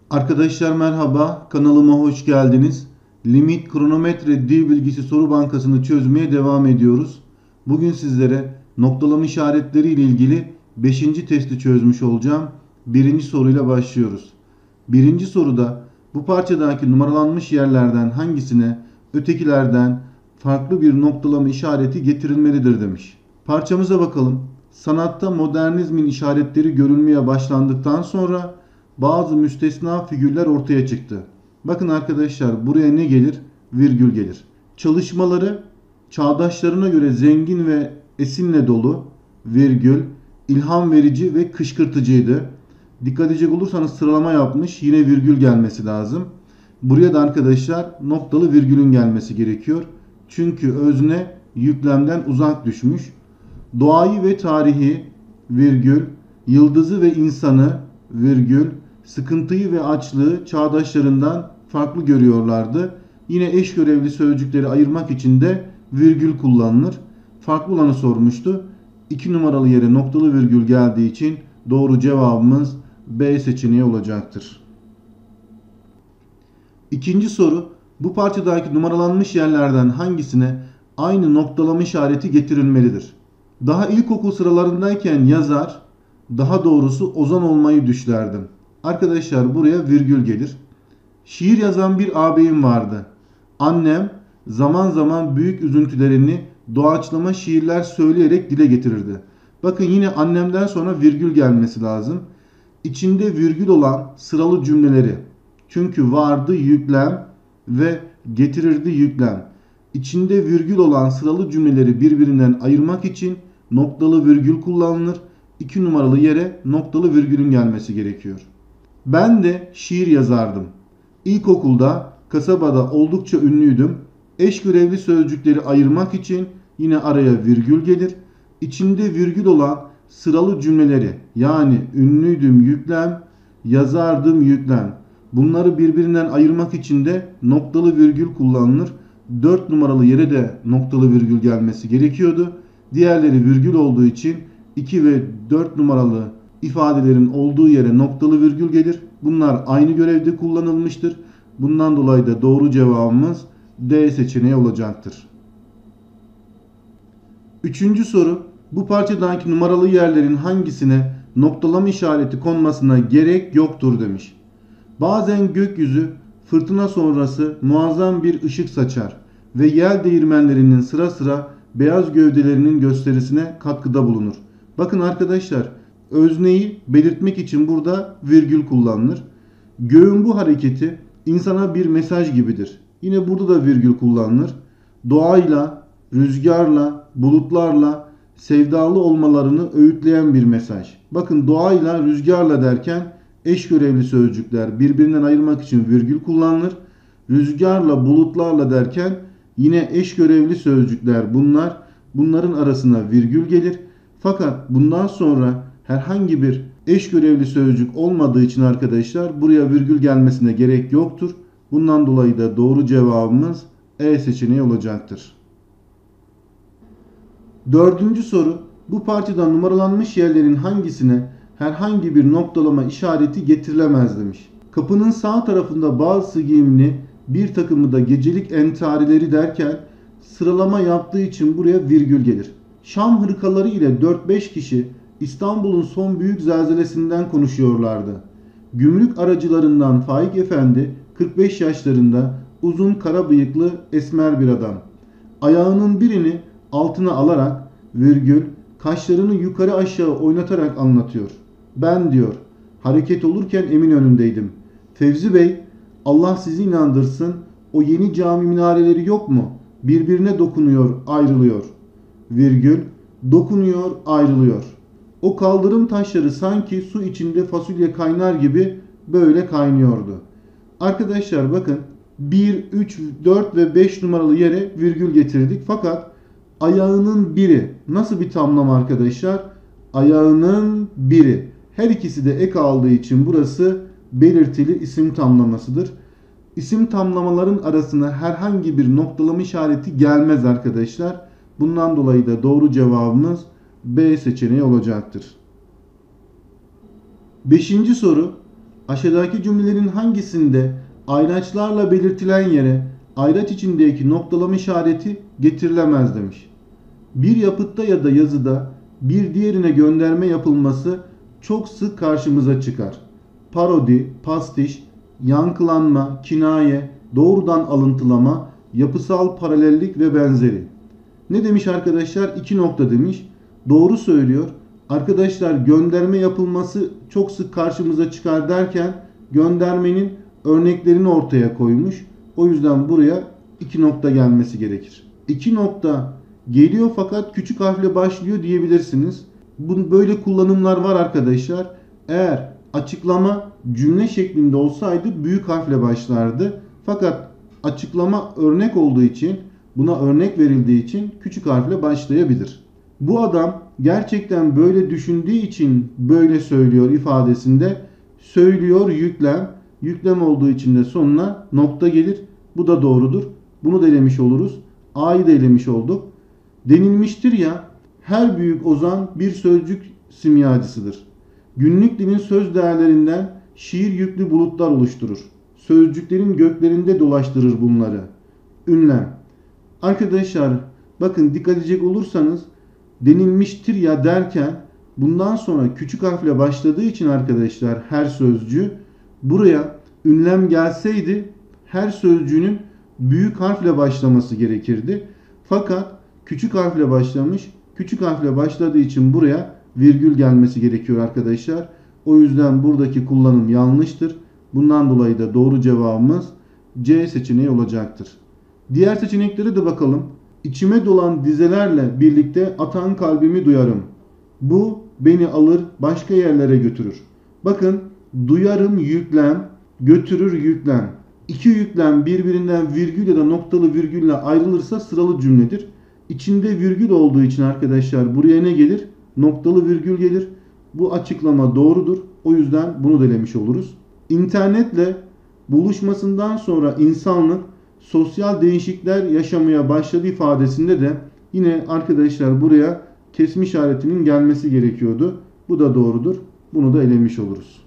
Arkadaşlar merhaba, kanalıma hoş geldiniz. Limit kronometre dil bilgisi soru bankasını çözmeye devam ediyoruz. Bugün sizlere noktalama işaretleri ile ilgili 5. testi çözmüş olacağım. Birinci soruyla başlıyoruz. Birinci soruda bu parçadaki numaralanmış yerlerden hangisine ötekilerden farklı bir noktalama işareti getirilmelidir demiş. Parçamıza bakalım. Sanatta modernizmin işaretleri görülmeye başlandıktan sonra bazı müstesna figürler ortaya çıktı. Bakın arkadaşlar, buraya ne gelir? Virgül gelir. Çalışmaları çağdaşlarına göre zengin ve esinle dolu, virgül, ilham verici ve kışkırtıcıydı. Dikkat edecek olursanız sıralama yapmış, yine virgül gelmesi lazım. Buraya da arkadaşlar noktalı virgülün gelmesi gerekiyor. Çünkü özne yüklemden uzak düşmüş. Doğayı ve tarihi, virgül, yıldızı ve insanı, virgül, sıkıntıyı ve açlığı çağdaşlarından farklı görüyorlardı. Yine eş görevli sözcükleri ayırmak için de virgül kullanılır. Farklı olanı sormuştu. 2 numaralı yere noktalı virgül geldiği için doğru cevabımız B seçeneği olacaktır. İkinci soru, bu parçadaki numaralanmış yerlerden hangisine aynı noktalama işareti getirilmelidir? Daha ilkokul sıralarındayken yazar, daha doğrusu ozan olmayı düşlerdim. Arkadaşlar buraya virgül gelir. Şiir yazan bir ağabeyim vardı. Annem zaman zaman büyük üzüntülerini doğaçlama şiirler söyleyerek dile getirirdi. Bakın yine annemden sonra virgül gelmesi lazım. İçinde virgül olan sıralı cümleleri. Çünkü vardı yüklem ve getirirdi yüklem. İçinde virgül olan sıralı cümleleri birbirinden ayırmak için noktalı virgül kullanılır. 2 numaralı yere noktalı virgülün gelmesi gerekiyor. Ben de şiir yazardım. İlkokulda, kasabada oldukça ünlüydüm. Eş görevli sözcükleri ayırmak için yine araya virgül gelir. İçinde virgül olan sıralı cümleleri, yani ünlüydüm yüklem, yazardım yüklem. Bunları birbirinden ayırmak için de noktalı virgül kullanılır. 4 numaralı yere de noktalı virgül gelmesi gerekiyordu. Diğerleri virgül olduğu için 2 ve 4 numaralı ifadelerin olduğu yere noktalı virgül gelir. Bunlar aynı görevde kullanılmıştır. Bundan dolayı da doğru cevabımız D seçeneği olacaktır. Üçüncü soru, bu parçadaki numaralı yerlerin hangisine noktalama işareti konmasına gerek yoktur demiş. Bazen gökyüzü fırtına sonrası muazzam bir ışık saçar ve yel değirmenlerinin sıra sıra beyaz gövdelerinin gösterisine katkıda bulunur. Bakın arkadaşlar, özneyi belirtmek için burada virgül kullanılır. Göğün bu hareketi insana bir mesaj gibidir. Yine burada da virgül kullanılır. Doğayla, rüzgarla, bulutlarla sevdalı olmalarını öğütleyen bir mesaj. Bakın doğayla, rüzgarla derken eş görevli sözcükler birbirinden ayırmak için virgül kullanılır. Rüzgarla, bulutlarla derken yine eş görevli sözcükler bunlar. Bunların arasına virgül gelir. Fakat bundan sonra herhangi bir eş görevli sözcük olmadığı için arkadaşlar buraya virgül gelmesine gerek yoktur. Bundan dolayı da doğru cevabımız E seçeneği olacaktır. Dördüncü soru, bu parçadan numaralanmış yerlerin hangisine herhangi bir noktalama işareti getirilemez demiş. Kapının sağ tarafında bazı giyimli, bir takımı da gecelik entarileri derken sıralama yaptığı için buraya virgül gelir. Şam hırkaları ile 4-5 kişi İstanbul'un son büyük zelzelesinden konuşuyorlardı. Gümrük aracılarından Faik Efendi 45 yaşlarında, uzun kara bıyıklı esmer bir adam. Ayağının birini altına alarak virgül, kaşlarını yukarı aşağı oynatarak anlatıyor. Ben diyor, hareket olurken emin önündeydim. Fevzi Bey, Allah sizi inandırsın, o yeni cami minareleri yok mu? Birbirine dokunuyor, ayrılıyor. Virgül, dokunuyor, ayrılıyor. O kaldırım taşları sanki su içinde fasulye kaynar gibi böyle kaynıyordu. Arkadaşlar bakın 1, 3, 4 ve 5 numaralı yere virgül getirdik. Fakat ayağının biri nasıl bir tamlama arkadaşlar? Ayağının biri. Her ikisi de ek aldığı için burası belirtili isim tamlamasıdır. İsim tamlamaların arasına herhangi bir noktalama işareti gelmez arkadaşlar. Bundan dolayı da doğru cevabımız B seçeneği olacaktır. Beşinci soru. Aşağıdaki cümlelerin hangisinde ayraçlarla belirtilen yere ayraç içindeki noktalama işareti getirilemez demiş. Bir yapıtta ya da yazıda bir diğerine gönderme yapılması çok sık karşımıza çıkar. Parodi, pastiş, yankılanma, kinaye, doğrudan alıntılama, yapısal paralellik ve benzeri. Ne demiş arkadaşlar? 2 nokta demiş. Doğru söylüyor. Arkadaşlar gönderme yapılması çok sık karşımıza çıkar derken göndermenin örneklerini ortaya koymuş. O yüzden buraya 2 nokta gelmesi gerekir. 2 nokta geliyor fakat küçük harfle başlıyor diyebilirsiniz. Böyle kullanımlar var arkadaşlar. Eğer açıklama cümle şeklinde olsaydı büyük harfle başlardı. Fakat açıklama örnek olduğu için, buna örnek verildiği için küçük harfle başlayabilir. Bu adam gerçekten böyle düşündüğü için böyle söylüyor ifadesinde söylüyor yüklem. Yüklem olduğu için de sonuna nokta gelir. Bu da doğrudur. Bunu da elemiş oluruz. A'yı da elemiş olduk. Denilmiştir ya, her büyük ozan bir sözcük simyacısıdır. Günlük dilin söz değerlerinden şiir yüklü bulutlar oluşturur. Sözcüklerin göklerinde dolaştırır bunları. Ünlem. Arkadaşlar bakın dikkat edecek olursanız denilmiştir ya derken bundan sonra küçük harfle başladığı için arkadaşlar her sözcüğü buraya ünlem gelseydi her sözcüğünün büyük harfle başlaması gerekirdi. Fakat küçük harfle başlamış. Küçük harfle başladığı için buraya virgül gelmesi gerekiyor arkadaşlar. O yüzden buradaki kullanım yanlıştır. Bundan dolayı da doğru cevabımız C seçeneği olacaktır. Diğer seçeneklere de bakalım. İçime dolan dizelerle birlikte atan kalbimi duyarım. Bu beni alır başka yerlere götürür. Bakın duyarım yüklem, götürür yüklem. İki yüklem birbirinden virgül ya da noktalı virgülle ayrılırsa sıralı cümledir. İçinde virgül olduğu için arkadaşlar buraya ne gelir? Noktalı virgül gelir. Bu açıklama doğrudur. O yüzden bunu da elemiş oluruz. İnternetle buluşmasından sonra insanlık sosyal değişiklikler yaşamaya başladı ifadesinde de yine arkadaşlar buraya kesme işaretinin gelmesi gerekiyordu. Bu da doğrudur. Bunu da elemiş oluruz.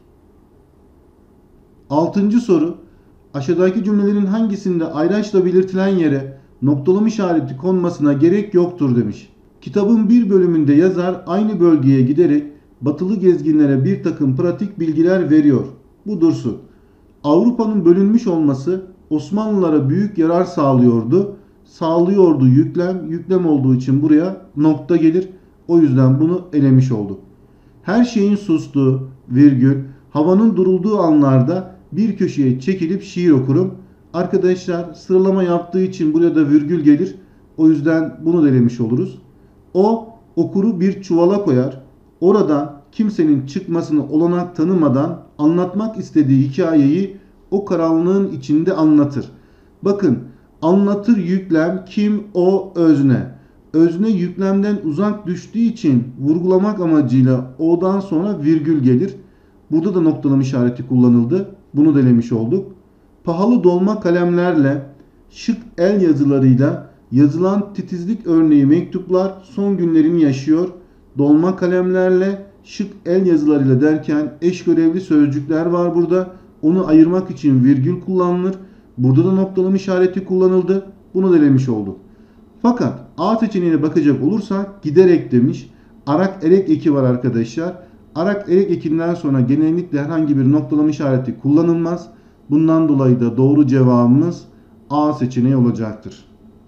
6. soru. Aşağıdaki cümlelerin hangisinde ayraçla belirtilen yere noktalama işareti konmasına gerek yoktur demiş. Kitabın bir bölümünde yazar aynı bölgeye giderek batılı gezginlere bir takım pratik bilgiler veriyor. Bu dursun. Avrupa'nın bölünmüş olması Osmanlılara büyük yarar sağlıyordu. Sağlıyordu yüklem. Yüklem olduğu için buraya nokta gelir. O yüzden bunu elemiş olduk. Her şeyin sustuğu, virgül, havanın durulduğu anlarda bir köşeye çekilip şiir okurum. Arkadaşlar sıralama yaptığı için buraya da virgül gelir. O yüzden bunu da elemiş oluruz. O okuru bir çuvala koyar. Oradan kimsenin çıkmasını olanak tanımadan anlatmak istediği hikayeyi o karanlığın içinde anlatır. Bakın anlatır yüklem kim o özne. Özne yüklemden uzak düştüğü için vurgulamak amacıyla o'dan sonra virgül gelir. Burada da noktalama işareti kullanıldı. Bunu delemiş olduk. Pahalı dolma kalemlerle şık el yazılarıyla yazılan titizlik örneği mektuplar son günlerini yaşıyor. Dolma kalemlerle şık el yazılarıyla derken eş görevli sözcükler var burada. Onu ayırmak için virgül kullanılır. Burada da noktalama işareti kullanıldı. Bunu delemiş olduk. Fakat A seçeneğine bakacak olursak giderek demiş. Arak erek eki var arkadaşlar. Arak erek ekinden sonra genellikle herhangi bir noktalama işareti kullanılmaz. Bundan dolayı da doğru cevabımız A seçeneği olacaktır.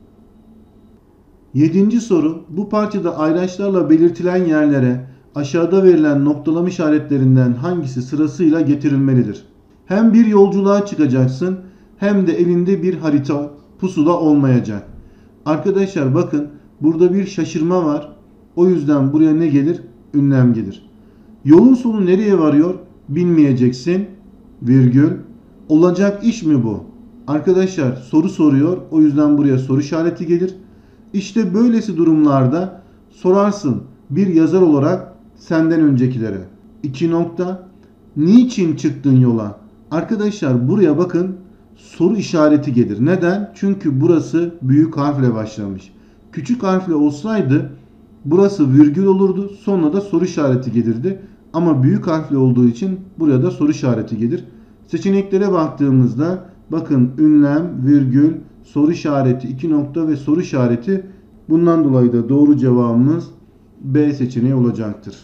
7. soru. Bu parçada ayraçlarla belirtilen yerlere aşağıda verilen noktalama işaretlerinden hangisi sırasıyla getirilmelidir? Hem bir yolculuğa çıkacaksın hem de elinde bir harita, pusula olmayacak. Arkadaşlar bakın burada bir şaşırma var. O yüzden buraya ne gelir? Ünlem gelir. Yolun sonu nereye varıyor? Bilmeyeceksin. Virgül. Olacak iş mi bu? Arkadaşlar soru soruyor. O yüzden buraya soru işareti gelir. İşte böylesi durumlarda sorarsın bir yazar olarak senden öncekilere. 2 nokta. Niçin çıktın yola? Arkadaşlar buraya bakın soru işareti gelir. Neden? Çünkü burası büyük harfle başlamış. Küçük harfle olsaydı burası virgül olurdu. Sonra da soru işareti gelirdi. ama büyük harfli olduğu için buraya da soru işareti gelir. Seçeneklere baktığımızda bakın ünlem, virgül, soru işareti, iki nokta ve soru işareti. Bundan dolayı da doğru cevabımız B seçeneği olacaktır.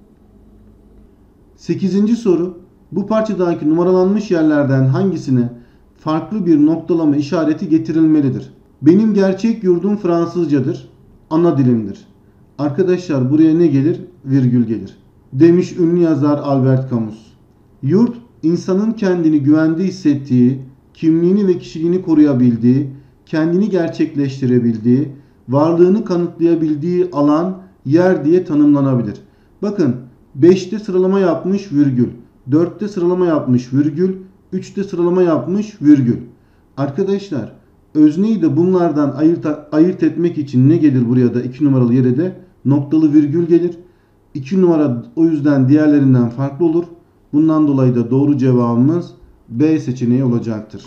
8. soru. Bu parçadaki numaralanmış yerlerden hangisine farklı bir noktalama işareti getirilmelidir? Benim gerçek yurdum Fransızcadır. Ana dilimdir. Arkadaşlar buraya ne gelir? Virgül gelir. Demiş ünlü yazar Albert Camus. Yurt, insanın kendini güvende hissettiği, kimliğini ve kişiliğini koruyabildiği, kendini gerçekleştirebildiği, varlığını kanıtlayabildiği alan, yer diye tanımlanabilir. Bakın 5'te sıralama yapmış virgül, 4'te sıralama yapmış virgül, 3'te sıralama yapmış virgül. Arkadaşlar özneyi de bunlardan ayırt etmek için ne gelir buraya da 2 numaralı yere de noktalı virgül gelir. 2 numara o yüzden diğerlerinden farklı olur. Bundan dolayı da doğru cevabımız B seçeneği olacaktır.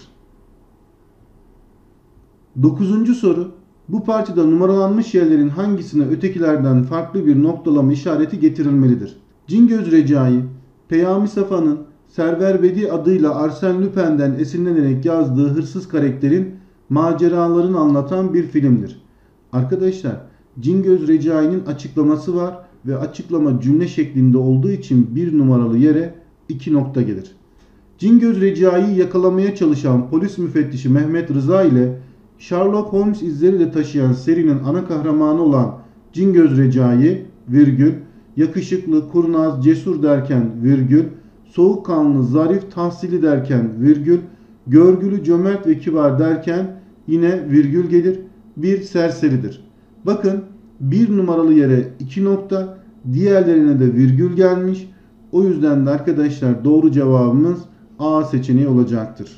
9. soru. Bu parçada numaralanmış yerlerin hangisine ötekilerden farklı bir noktalama işareti getirilmelidir? Cingöz Recai, Peyami Safa'nın Server Bedi adıyla Arsène Lupin'den esinlenerek yazdığı hırsız karakterin maceralarını anlatan bir filmdir. Arkadaşlar Cingöz Recai'nin açıklaması var ve açıklama cümle şeklinde olduğu için 1 numaralı yere 2 nokta gelir. Cingöz Recai'yi yakalamaya çalışan polis müfettişi Mehmet Rıza ile Sherlock Holmes izleri de taşıyan serinin ana kahramanı olan Cingöz Recai, virgül, yakışıklı, kurnaz, cesur derken virgül, soğukkanlı, zarif, tahsilli derken virgül, görgülü, cömert ve kibar derken yine virgül gelir. Bir serseridir. Bakın 1 numaralı yere 2 nokta, diğerlerine de virgül gelmiş. O yüzden de arkadaşlar doğru cevabımız A seçeneği olacaktır.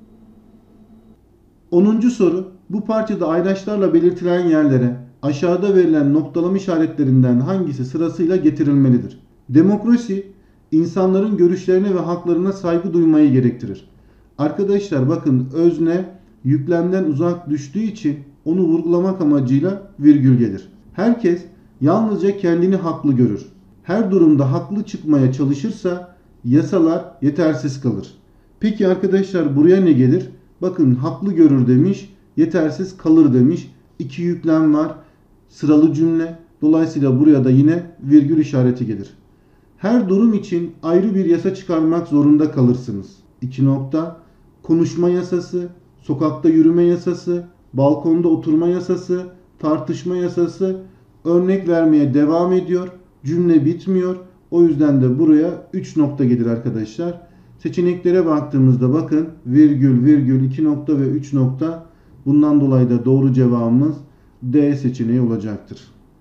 10. soru. Bu parçada ayraçlarla belirtilen yerlere aşağıda verilen noktalama işaretlerinden hangisi sırasıyla getirilmelidir? Demokrasi, insanların görüşlerine ve haklarına saygı duymayı gerektirir. Arkadaşlar bakın özne yüklemden uzak düştüğü için onu vurgulamak amacıyla virgül gelir. Herkes yalnızca kendini haklı görür. Her durumda haklı çıkmaya çalışırsa yasalar yetersiz kalır. Peki arkadaşlar buraya ne gelir? Bakın haklı görür demiş, yetersiz kalır demiş. 2 yüklem var. Sıralı cümle. Dolayısıyla buraya da yine virgül işareti gelir. Her durum için ayrı bir yasa çıkarmak zorunda kalırsınız. 2 nokta. Konuşma yasası, sokakta yürüme yasası, balkonda oturma yasası, tartışma yasası. Örnek vermeye devam ediyor. Cümle bitmiyor. O yüzden de buraya 3 nokta gelir arkadaşlar. Seçeneklere baktığımızda bakın virgül, virgül, 2 nokta ve 3 nokta. Bundan dolayı da doğru cevabımız D seçeneği olacaktır.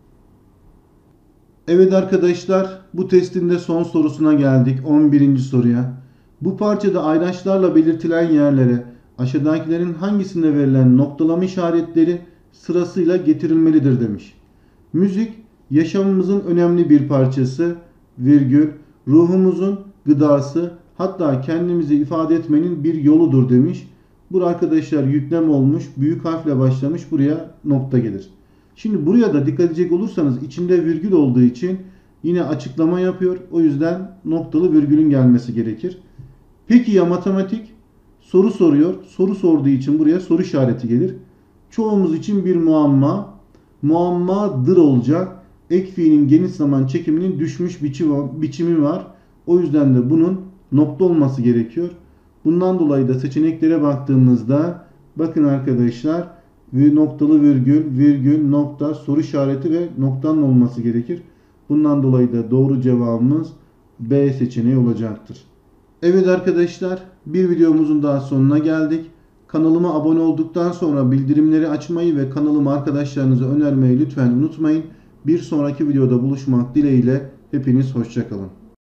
Evet arkadaşlar bu testin de son sorusuna geldik. 11. soruya. Bu parçada ayraçlarla belirtilen yerlere aşağıdakilerin hangisinde verilen noktalama işaretleri sırasıyla getirilmelidir demiş. Müzik yaşamımızın önemli bir parçası, virgül, ruhumuzun gıdası, hatta kendimizi ifade etmenin bir yoludur demiş. Bu arkadaşlar yüklem olmuş, büyük harfle başlamış, buraya nokta gelir. Şimdi buraya da dikkat edecek olursanız içinde virgül olduğu için yine açıklama yapıyor. O yüzden noktalı virgülün gelmesi gerekir. Peki ya matematik? Soru soruyor. Soru sorduğu için buraya soru işareti gelir. Çoğumuz için bir muamma. Muammadır olacak. Ek fiilin geniş zaman çekiminin düşmüş biçimi var. O yüzden de bunun nokta olması gerekiyor. Bundan dolayı da seçeneklere baktığımızda bakın arkadaşlar noktalı virgül, virgül, nokta, soru işareti ve noktanın olması gerekir. Bundan dolayı da doğru cevabımız B seçeneği olacaktır. Evet arkadaşlar bir videomuzun daha sonuna geldik. Kanalıma abone olduktan sonra bildirimleri açmayı ve kanalımı arkadaşlarınıza önermeyi lütfen unutmayın. Bir sonraki videoda buluşmak dileğiyle hepiniz hoşça kalın.